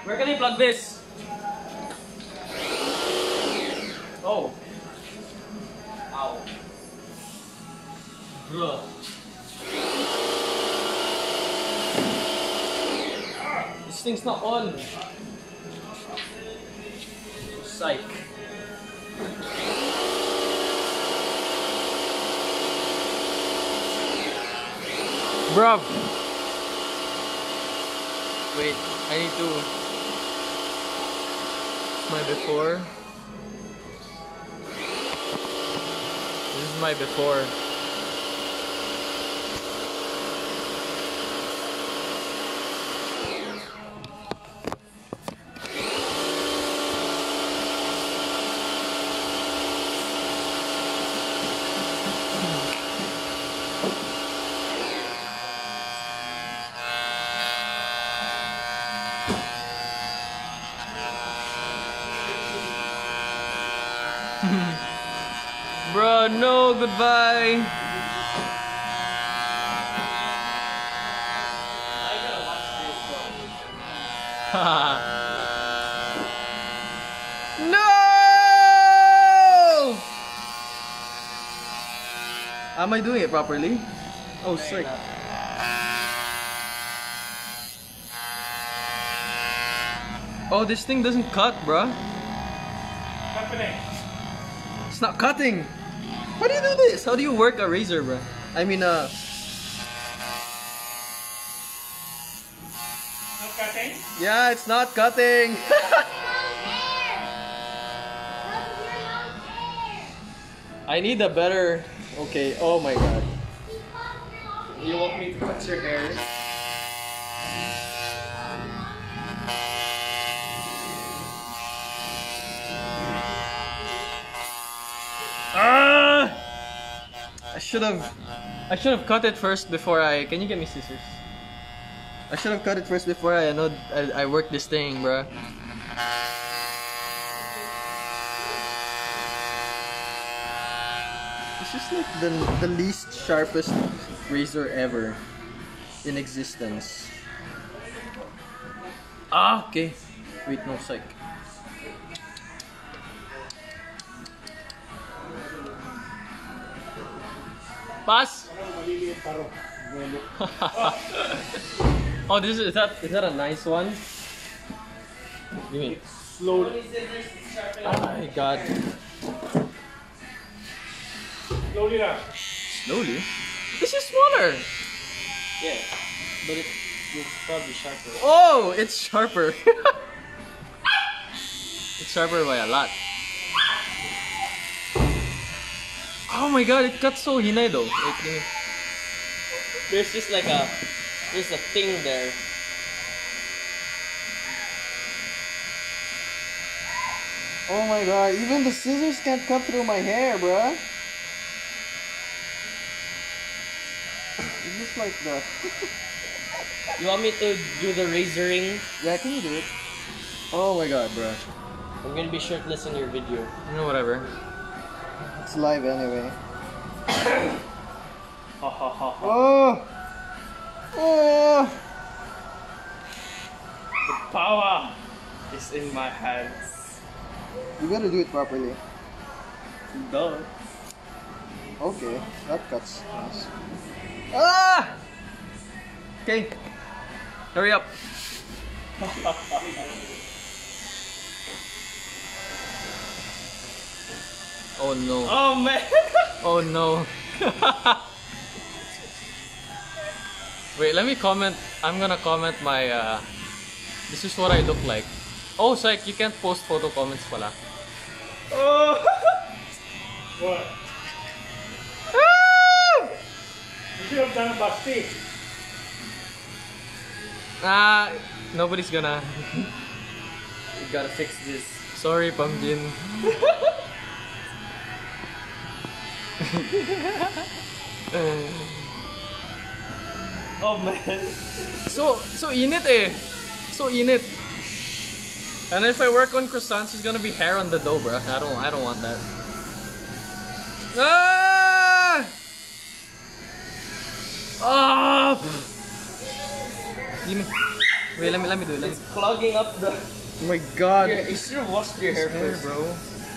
Where can I plug this? Oh. Ow. Bruh. This thing's not on. Psych. Bruv. Wait, I need to. My before. This is my before. Bro, no, goodbye. I gotta watch this, bro. No! Am I doing it properly? Oh, sick. Oh, this thing doesn't cut, bruh. Happening. It's not cutting. How do you do this? How do you work a razor, bro? I mean, Not cutting? yeah, it's not cutting. I need a better. Okay. Oh my god. You want me to cut your hair? Ah! I should have cut it first before I. Can you get me scissors? I should have cut it first before I work this thing, bruh. It's just like the least sharpest razor ever in existence. Ah, okay. Wait, no, psych. Pass. Oh, is that a nice one? You mean Slowly. oh my god. Slowly now. Slowly? This is smaller. Yeah. But it's probably sharper. Oh, it's sharper. It's sharper by a lot. Oh my god, it cuts so hinay though. Like, there's just like there's a thing there. Oh my god, even the scissors can't cut through my hair, bruh. It's just like the... You want me to do the razoring? Yeah, can you do it? Oh my god, bruh. I'm gonna be shirtless in your video. You know, whatever. It's live anyway. Ha ha ha ha. Oh! Oh! The power is in my hands. You gotta do it properly. Duh. Okay, that cuts. Nice. Ah! Okay. Hurry up. Oh no. Oh man. Oh no. Wait, let me comment. I'm gonna comment my this is what I look like. Oh, psych, you can't post photo comments pala. Oh. What? Ah! You should have done a basti. Nobody's gonna. You gotta fix this. Sorry, Pambin. Oh man. So init eh. So init. And if I work on croissants, it's gonna be hair on the dough, bro. I don't want that. Ah! Ah! Give me. Wait, let me do it. It's clogging up the. Oh my god. You should have washed your hair first, bro.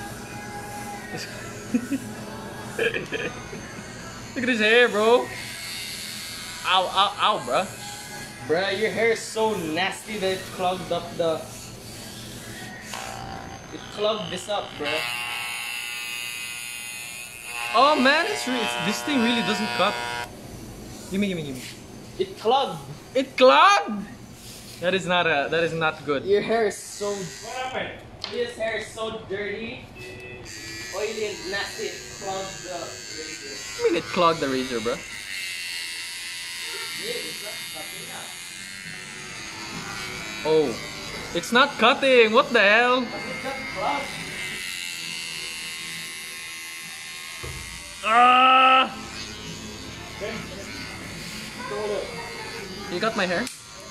Look at his hair, bro. Ow, ow, ow, bro. Bruh, your hair is so nasty that it clogged up the. It clogged this up, bruh. Oh man, this thing really doesn't cut. Gimme. It clogged. It clogged. That is not good. Your hair is so. What happened? His hair is so dirty, oily and nasty. It clogged the razor. I mean, it clogged the razor, bro. It's not cutting up. Oh, it's not cutting. What the hell? It got clogged. Ah! You got my hair?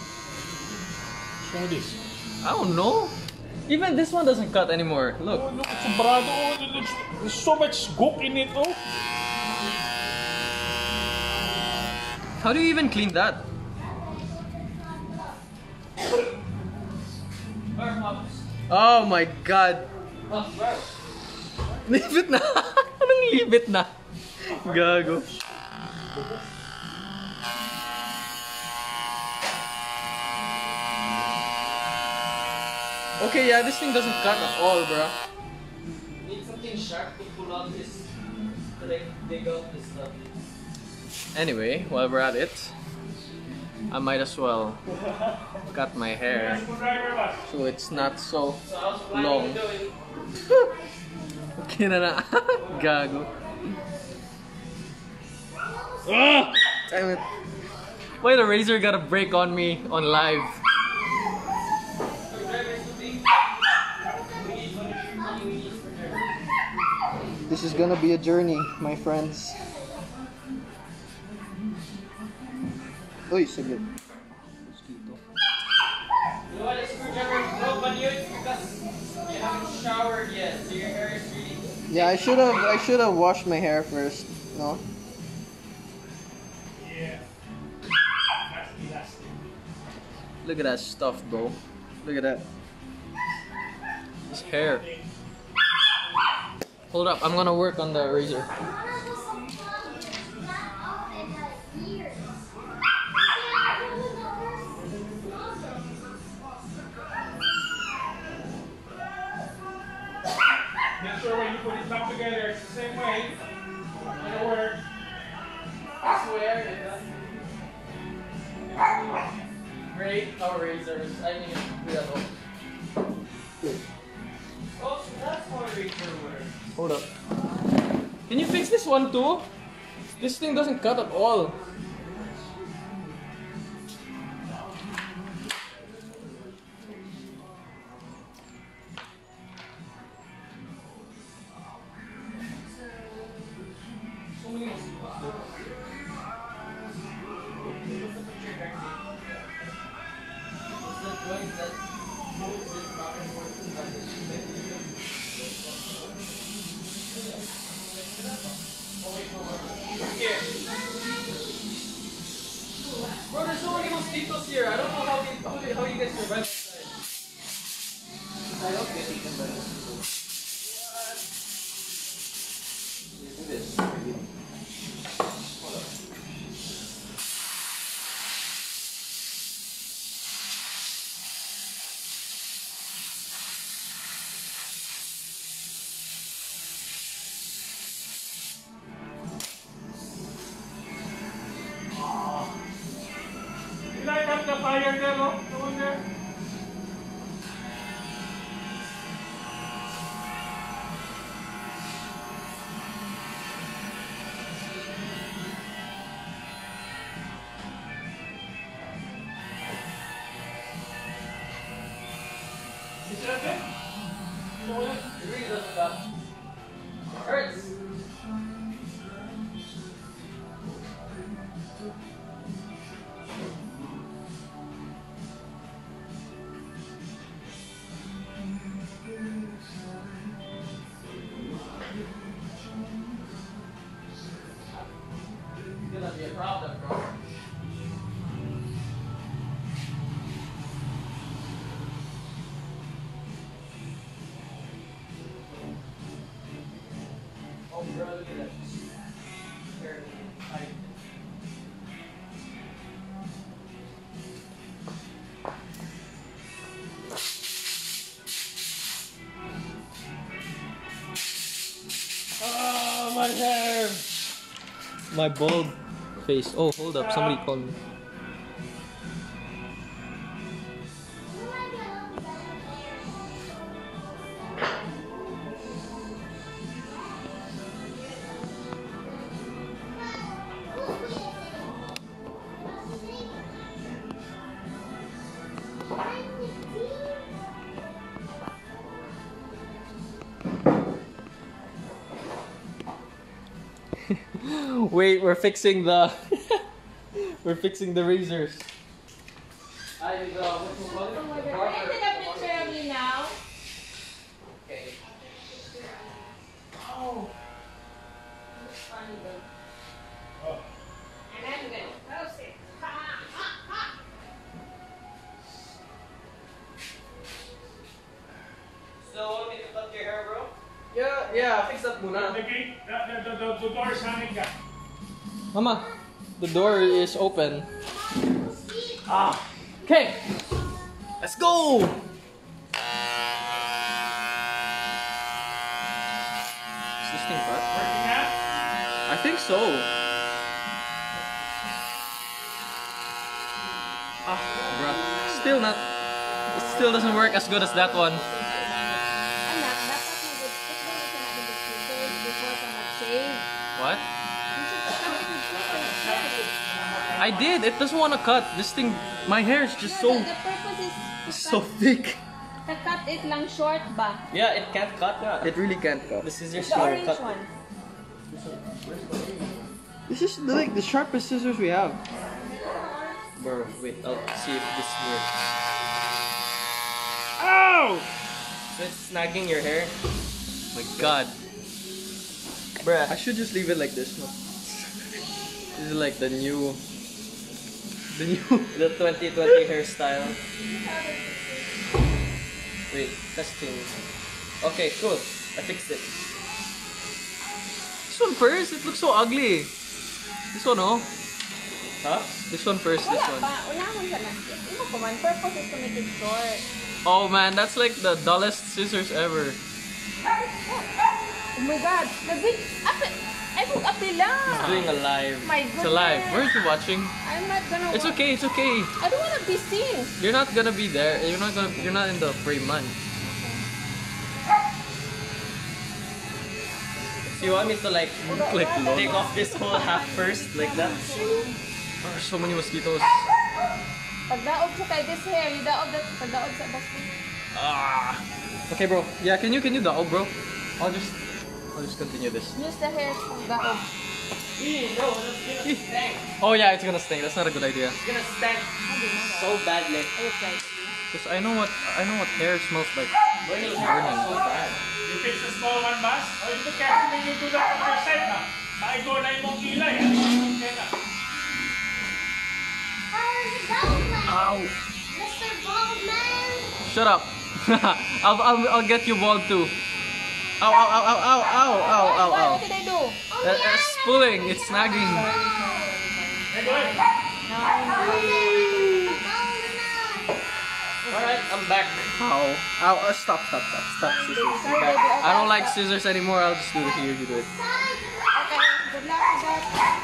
Show this. I don't know. Even this one doesn't cut anymore. Look. Oh, look, it's sobrado. Oh, there's so much gook in it, oh. How do you even clean that? Oh my god. Leave it na. Anong leave it na? Gago. Okay, yeah, this thing doesn't cut at all, bro. Need something sharp to pull out this, to like dig out this stuff. Anyway, while we're at it, I might as well cut my hair so it's not so So I was planning long. on doing. Okay na na. Gago. Ah! Damn it. Why the razor got a break on me on live? This is gonna be a journey, my friends. Uy, saglit. Mosquito. You want a screwdriver broke on you because you haven't showered yet, so your hair is really. Yeah, I should have washed my hair first. No? Yeah. Look at that stuff, bro. Look at that. His hair. Hold up, I'm gonna work on the razor. Make sure when you put it back together, it's the same way. It'll work. I swear it does. Great our razors. I mean, we have oh, so that's how a razor works. Hold up. Can you fix this one too? This thing doesn't cut at all. Bro, there's so many mosquitoes here. I don't know how you guys survive. I don't get eaten by mosquitoes. Look at this. Hold up. You light up the fire there, no? The one there. Is that it? No, It really doesn't stop. It hurts. It's gonna be a problem, bro. hair. My bald face. Oh, hold up. Somebody called me. Wait, we're fixing the we're fixing the razors. Can you take a picture of me now? Okay. Oh. It's funny though. And I'm gonna post it. Ha, ha, ha. So, want me to cut your hair, bro? Yeah, fix that The muna. gate, the door is hanging down. Mama, the door is open. Ah. Okay. Let's go. Is this thing cut? Working now? I think so. Ah, bruh. Still not. It still doesn't work as good as that one. Anak, dapat mag-scissors before ka mag-shave. What? You should cut it with scissors. I did. It doesn't want to cut. This thing, my hair is just so The purpose is so thick. to cut it lang short ba? Yeah, it can't cut. It really can't cut. The scissors The won't orange cut. one. This is like the sharpest scissors we have. Bro, wait, I'll see if this works. Ow! So it's snagging your hair? My God. Bruh. I should just leave it like this. No? This is like the new. The 2020 hairstyle. Wait, testing. Okay, cool. I fixed it. This one first. It looks so ugly. This one, oh. Huh? This one first. This Wala one. pa. Wala man sa nas. Imo ko man. Purpose is to make it short. Oh man, that's like the dullest scissors ever. Oh my God. Nabit. Ay, apila. It's doing a live. My goodness. It's alive. Where are you watching? I'm not gonna It's okay. It's okay. I don't wanna be seen. You're not gonna be there. You're not gonna. You're not in the frame, man. So you want me to like Like take off this whole half first, like that? Oh, there's so many mosquitoes. Pagdaog sa kay this hair, you daog that pagdaog sa basti. Ah. Okay, bro. Yeah, can you daog, bro? I'll just continue this. Use the hair pagdaog. No, that's gonna stank. Oh yeah, it's gonna stink. That's not a good idea. It's gonna stank so badly. I will try. Cause I know what hair smells like. Burning hair is so bad. You fix the small one, boss? Or you look at me, you do that on your side na. Maigo na yung kilay. Okay na. Ow! Mr. Baldman! Shut up. I'll get you bald too. Ow! Ow! Ow! Ow! Ow! Ow! Ow! Ow! Ow! What did I do? It's pulling. It's snagging. Hey, go ahead. Alright, I'm back. Ow! Ow! Stop! Scissors. I don't like scissors anymore. I'll just do it here. You do it. Okay, good luck with that.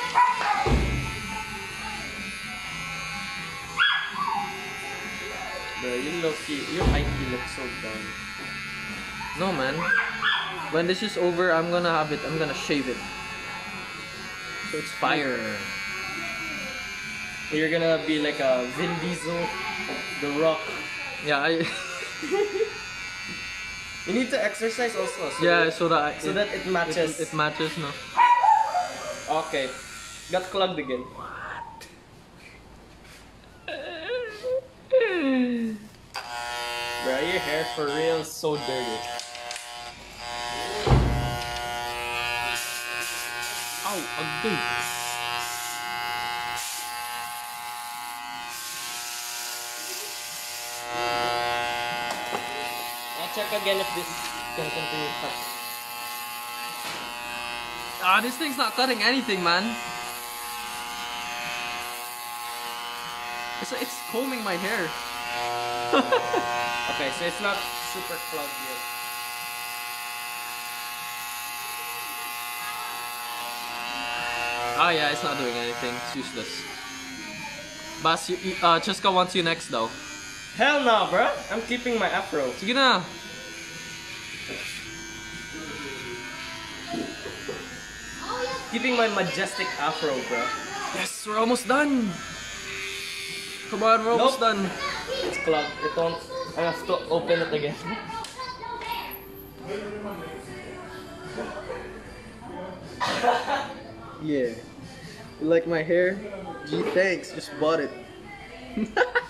Bro, you low-key, your height looks so dumb. No, man. When this is over, I'm gonna shave it. So it's fire. You're gonna be like a Vin Diesel, The Rock. Yeah, You need to exercise also. So yeah, so that it matches. It matches, no. Okay. Got clogged again. Bro, your hair for real is so dirty. Ow, ugly. I'll check again if this can continue to cut. Ah, this thing's not cutting anything, man. It's combing my hair. Okay, so it's not super clogged yet. Oh yeah, it's not doing anything. It's useless. Bas, Cheska wants you next though. Hell no, bro. I'm keeping my afro. Sige na. Keeping my majestic afro, bro. Yes, we're almost done. Come on, we're almost done. It's clogged. It won't. I have to open it again. Yeah. You like my hair? Gee, thanks. Just bought it. Girl,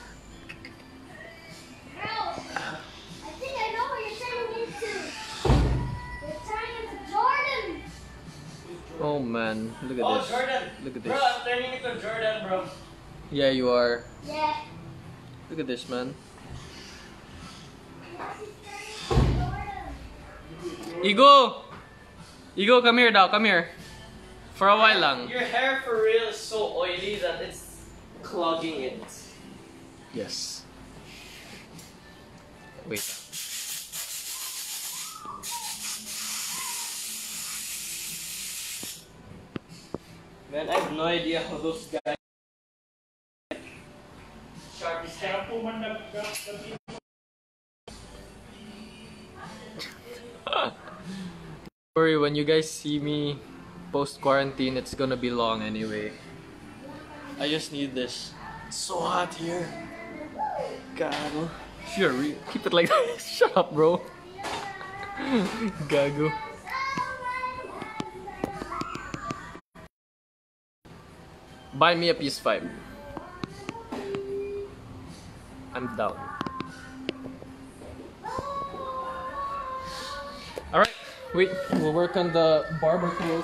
I think I know what you're turning into. You're turning into Jordan. Oh man, look at Oh, this. Jordan. Look at Bro, this. I'm turning into Jordan, bro. Yeah, you are. Yeah. Look at this, man. Ego! Ego, come here, come here. For a while lang. Your hair for real is so oily that it's clogging it. Yes. Wait. Man, I have no idea how those guys sharp as heck. Kaya po man nag-gabi. Worry, when you guys see me post quarantine, it's gonna be long anyway. I just need this. It's so hot here. Gago. Sure, keep it like that. Shut up, bro. Gago. Buy me a PS5. I'm down. Alright, wait, we'll work on the barber tools.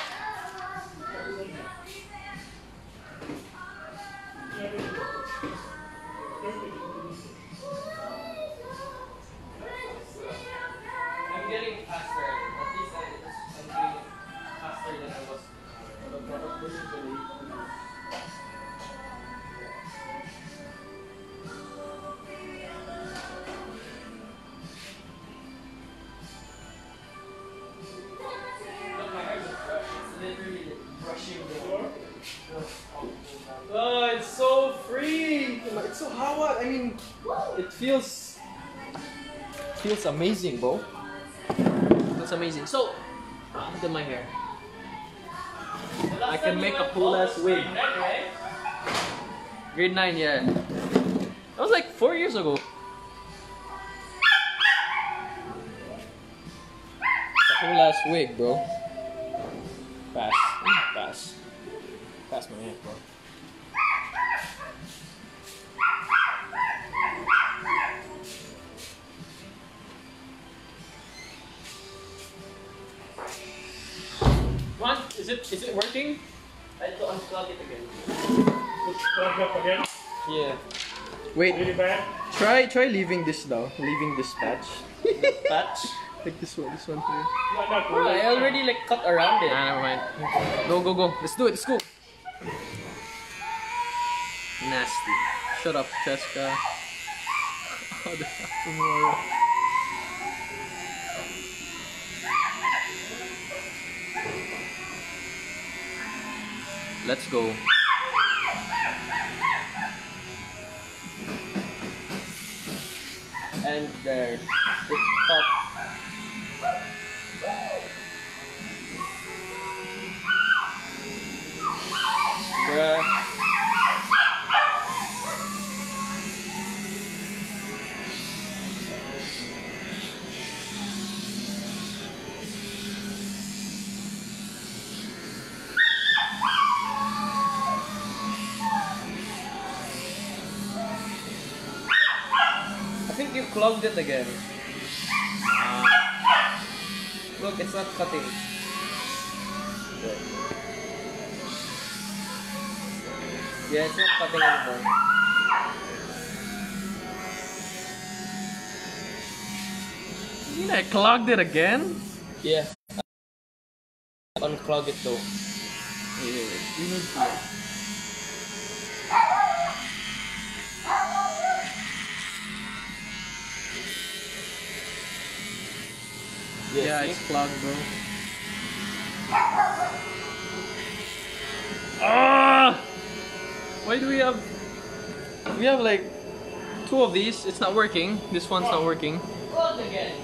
I'm getting faster. At least I'm doing faster than I was. Look, my hair's it's literally brushing the. Oh, it's so free! It's so hot. I mean, it feels amazing, bro. Feels amazing. So, look at my hair. I can make a cool ass wig. Right? Grade 9, yeah. That was like 4 years ago. It's a cool ass wig, bro. Pass. Pass. Pass my hand, bro. One, is it working? I had to unplug it again. Plug up again. Yeah. Wait, Really bad. try leaving this though. Leaving this patch. Patch. Like this one too. Bro, I already like cut around it. Nah, never mind. Go. Let's do it. Let's go. Nasty. Shut up, Cheska. Tomorrow. Let's go. And there. It's cut. Bruh. I think you clogged it again. Look, it's not cutting. Yeah, it's not cutting anymore. You mean I clogged it again? Yeah. Unclog it though. Yeah, you need to. Yeah, see? it's clogged, bro. Why do we have... We have like 2 of these. It's not working. This one's not working. Close again.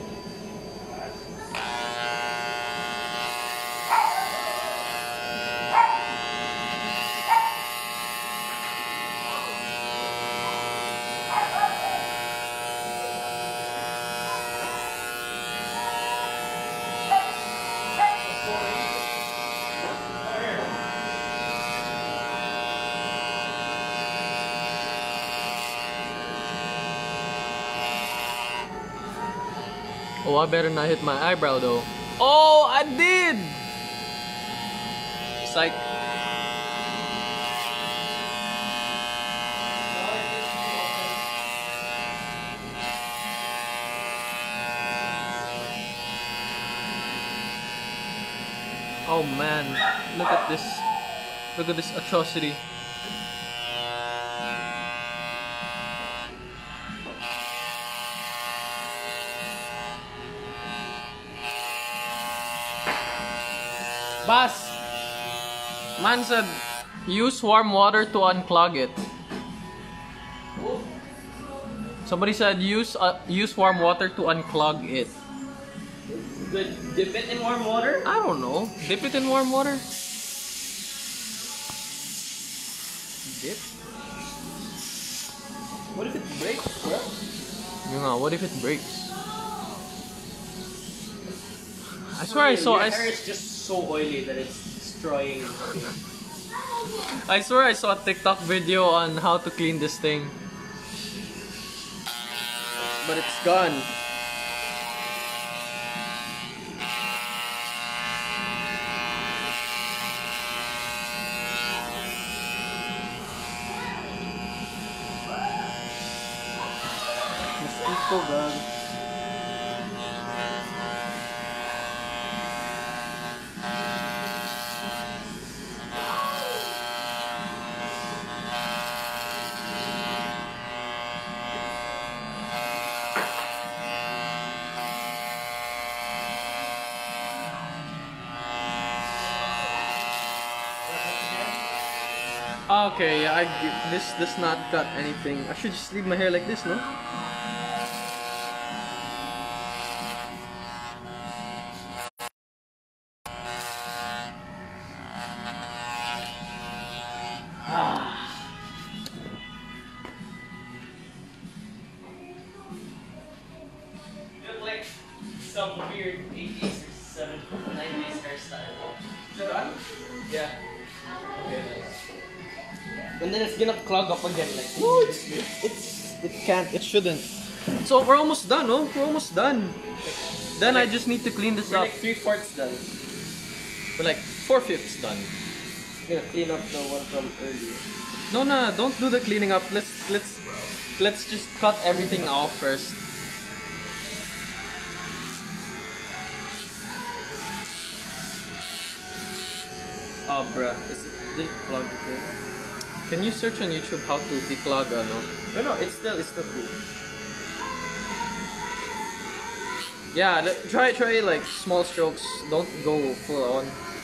Oh, I better not hit my eyebrow though. Oh, I did! Psych. Oh man, look at this. Look at this atrocity. Boss, man said use warm water to unclog it. Somebody said use warm water to unclog it. Good. Dip it in warm water? I don't know. Dip it in warm water. Dip? What if it breaks, bro? You know, what if it breaks? I swear I saw. Your hair is just so oily that it's destroying. I swear I saw a TikTok video on how to clean this thing. But it's gone. Mosquito gun. Okay, yeah, this does not cut anything. I should just leave my hair like this, no? You look like some weird 80s or 90s hairstyle. Is that on? Yeah. Okay, nice. And then it's gonna clog up again, like. No, it can't. It shouldn't. So we're almost done, no? We're almost done. Then I just need to clean this We're up. like 3/4 done. We're like 4/5 done. We're gonna clean up the one from earlier. No, no, don't do the cleaning up. Let's just cut everything off first. Oh, bruh. Is it declogged again? Can you search on YouTube how to declog ano? No, it's still cool. Yeah, try like small strokes. Don't go full on.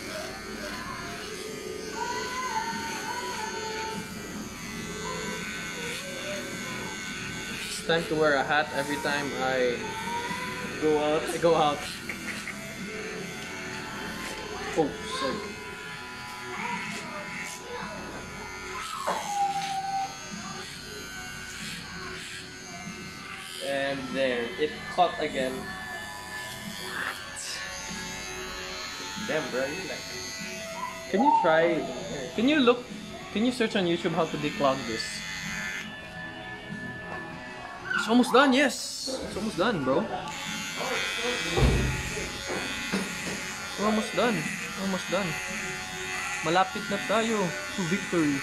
It's time to wear a hat every time I go out. Oh, sorry. And there, it caught again. Damn, bro, you like. Can you try? Can you search on YouTube how to declog this? It's almost done. Yes, it's almost done, bro. We're almost done. Almost done. Malapit na tayo to victory.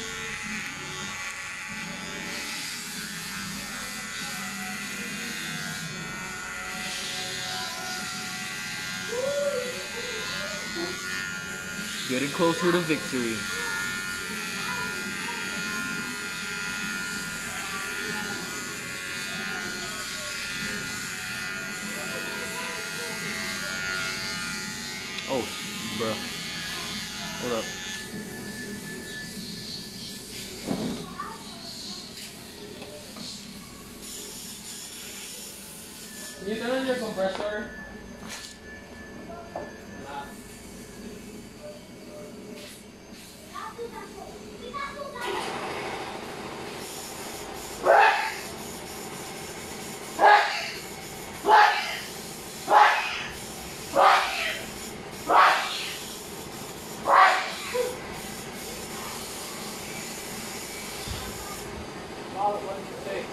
Getting closer to victory. Oh, bruh. Hold up. on your compressor? What did you say?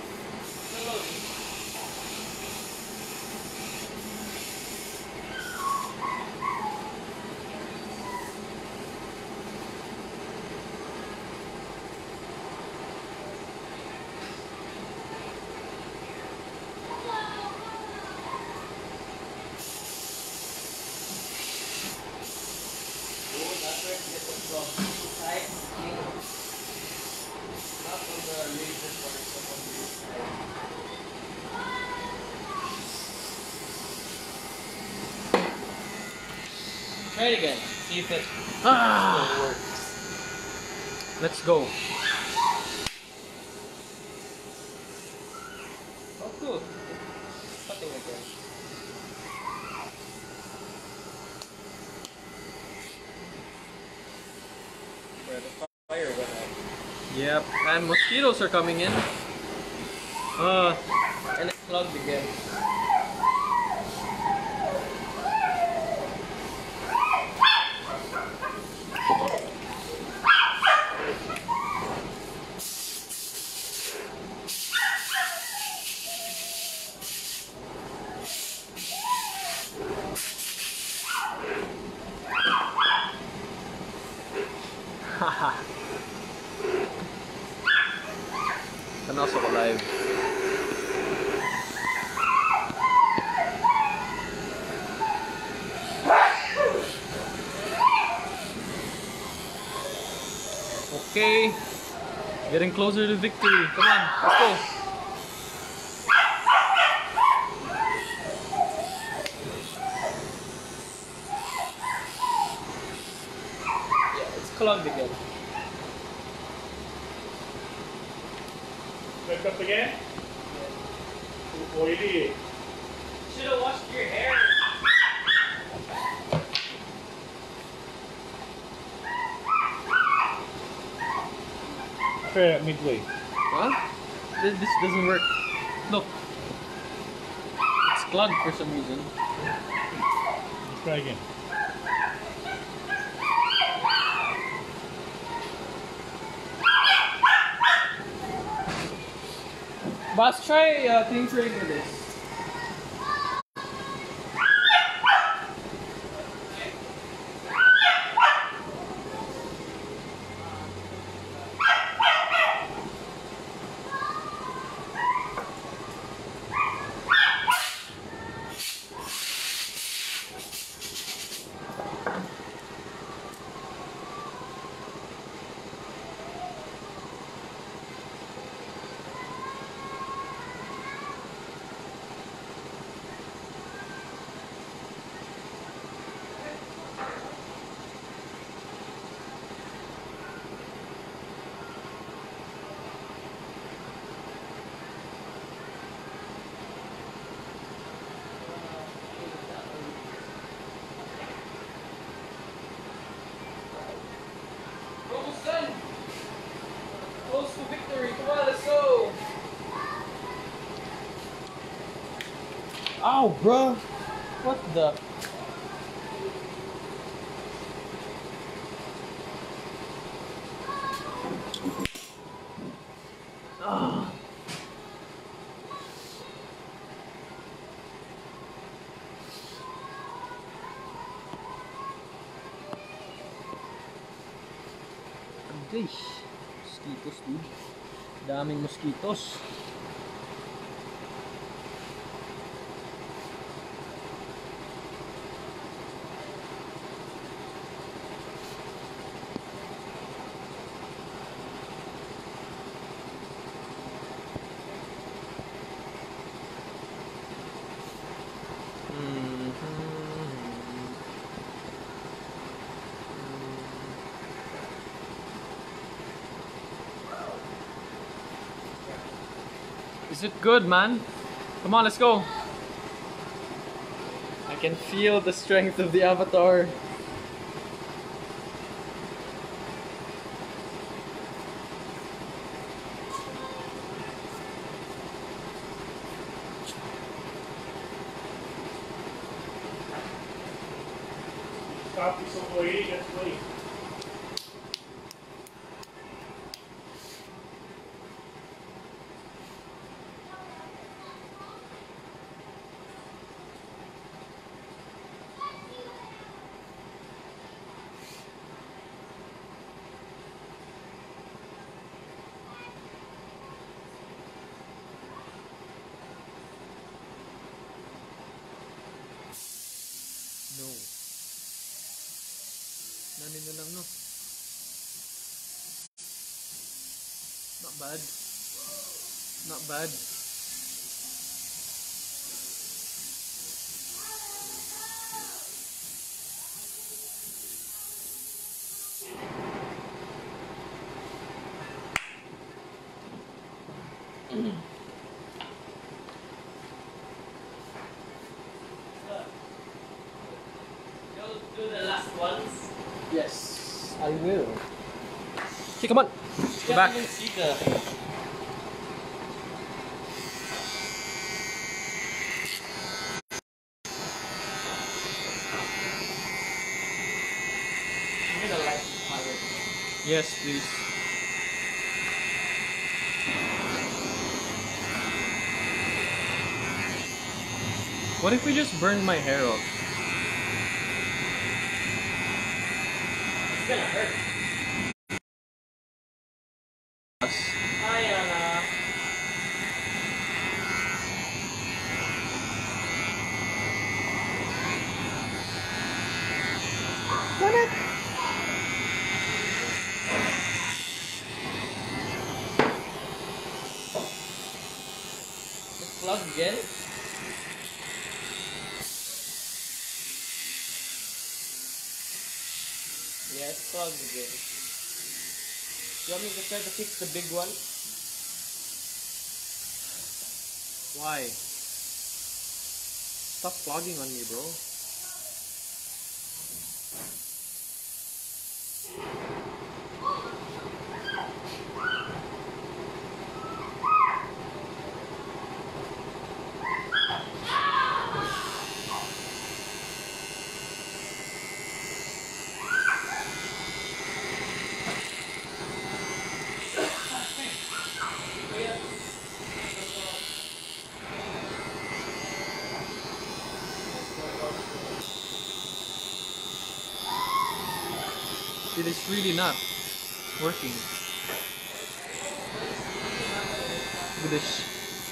Try it again. See if it works. Let's go. Oh, cool. Cutting again. Where the fire went out. Yep, and mosquitoes are coming in. And it's clogged again. Haha. And also alive. Okay. Getting closer to victory. Come on, let's go. Yeah, it's clogged again. Back up again? Too oily. Should have washed your hair. Try it midway. What? This doesn't work. Look. It's clogged for some reason. Let's try again. Boss, try tincturing with this. Almost done. Close to victory. Come on, let's go. Ow, bruh. What the? Ah. Guys, mosquitoes dude. Daming mosquitoes. Is it good, man? Come on, let's go. can feel the strength of the avatar. Stop is so oily, that's why. No. Nanin na lang, no? Not bad. Not bad. You'll do the last ones. Yes, I will. Okay, come on. Go back. Can't even see the. I'm gonna light this fire. Yes, please. What if we just burn my hair off? It's gonna hurt. Hi, Anna. It's plugged again. Yeah, it's plugged again. You want me to try to fix the big one? Why? Stop flogging on me, bro. It is really not working. Look at this.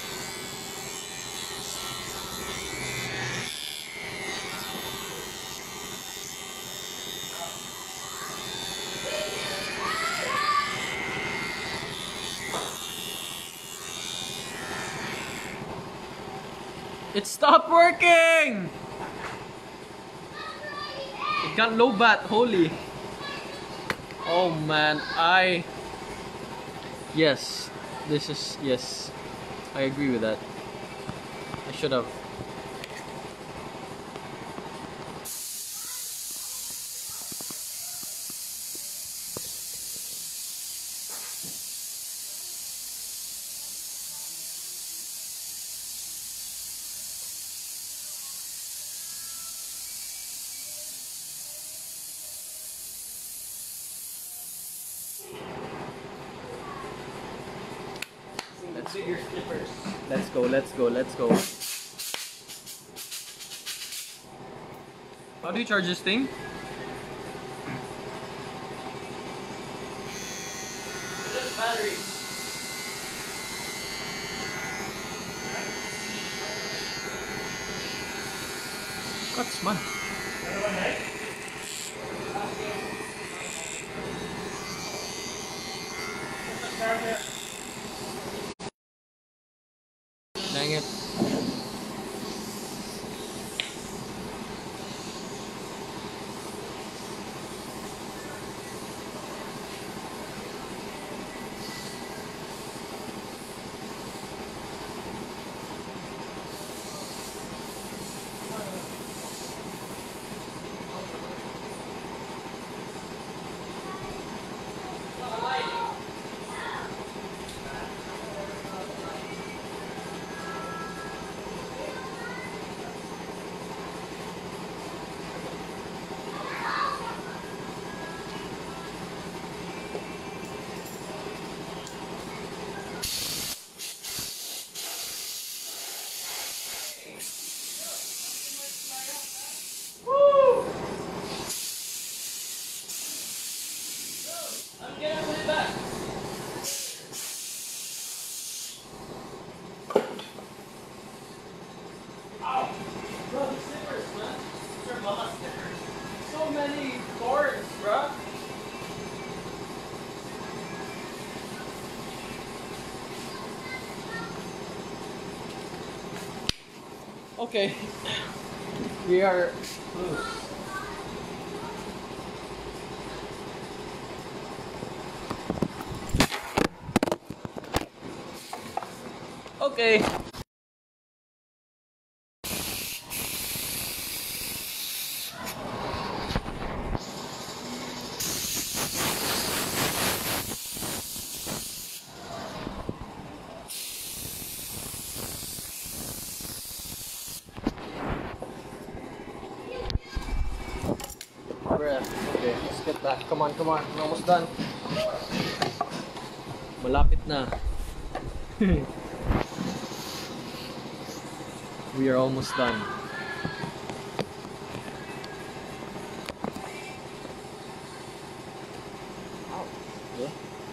It stopped working! It got low bat, holy. Oh man, yes, yes, I agree with that. I should have. Bigger slippers. Let's go, let's go, let's go. How do you charge this thing? Just batteries. Cuts man. Dang it. Okay. We are loose. Okay. Bruh. Okay, let's get that. Come on, come on. We're almost done. Malapit na. We are almost done. Yeah.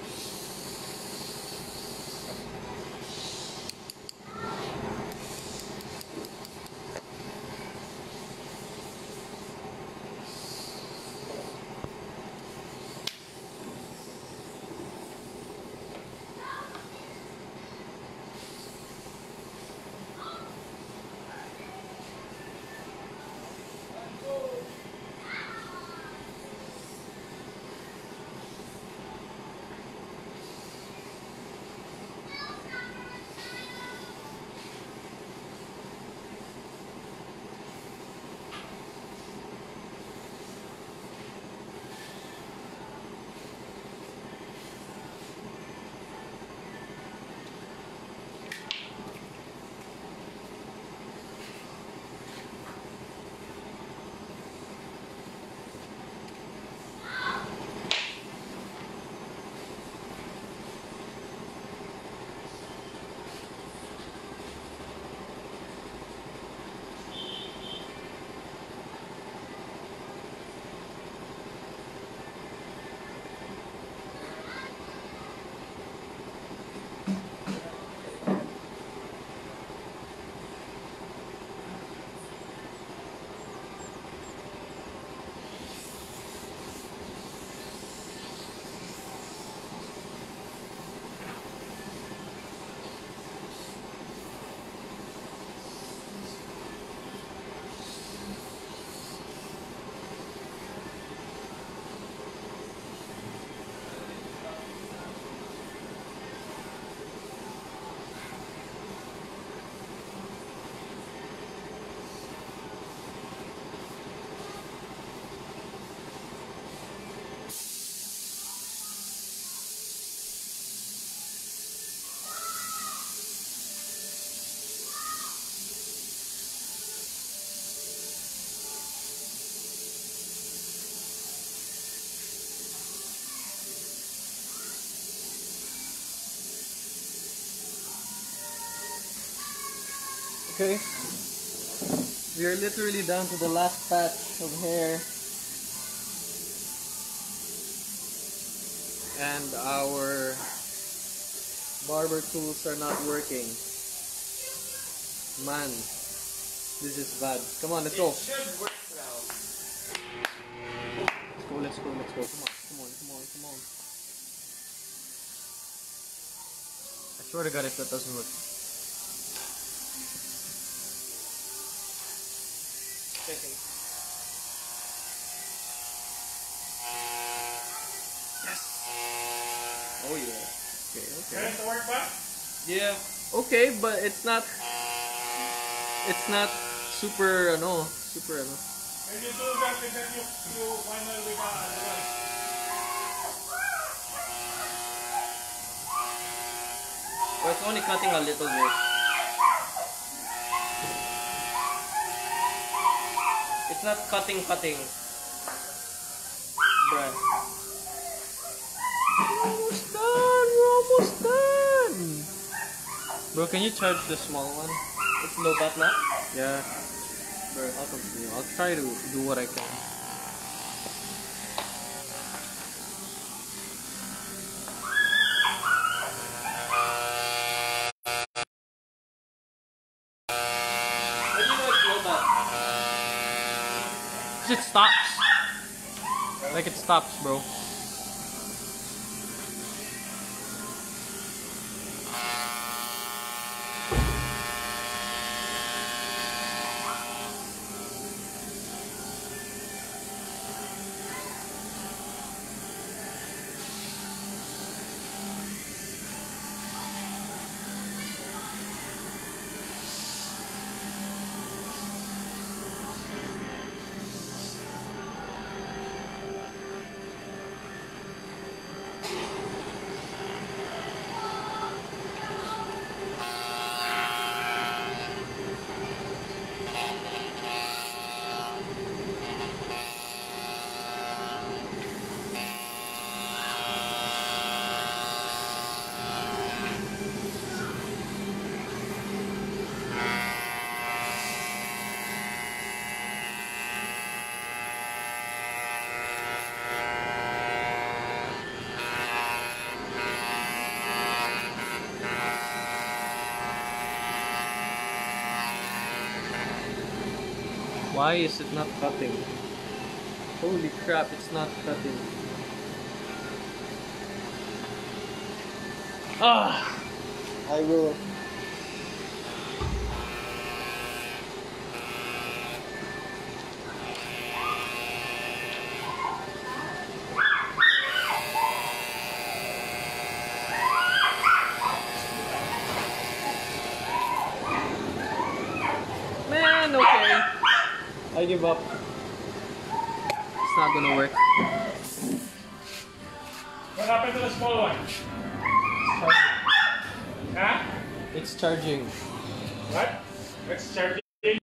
Okay. We are literally down to the last patch of hair. And our barber tools are not working. Man, this is bad. Come on, let's go. It should work now. Let's go, let's go, let's go. Come on, come on, come on, come on. I swear to God if that doesn't work. Checking. Yes! Oh yeah. Okay, okay. Ready to work ba? Yeah. Okay, but it's not super super When you do that, then you finally otherwise. But it's only cutting a little bit. It's not cutting. Bruh. We're almost done! We're almost done! Bro, can you charge the small one? It's low bat na? Yeah. Bro, I'll continue. I'll try to do what I can. How do you know it's low bat? It stops. Like it stops, bro. Why is it not cutting? Holy crap, it's not cutting. Ah! I will. Man, okay. I give up. It's not gonna work. What happened to the small one? Huh? It's charging. What? Let's charge it.